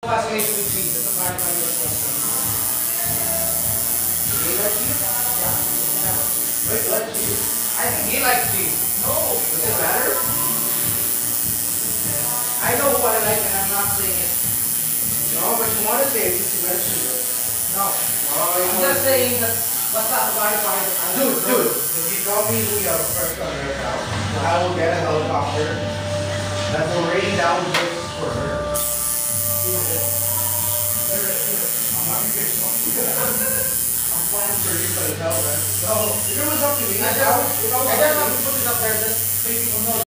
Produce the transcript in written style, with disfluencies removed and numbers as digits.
Fascinated with cheese. That's a clarify your question. Do you like cheese? Yeah. Wait, you like cheese? I think he likes cheese. No. Does it matter? I know what I like and I'm not saying it. No, but you want to say it since you mentioned it. No. I'm just saying that what's not clarify that I like. Dude, if you tell me who you have a crush on right now, I will get a helicopter that will rain down gifts for her. I'm not gonna get I'm planning for you, but it's hell, man. So, if it was up to me, I just want to put it up there just so people know.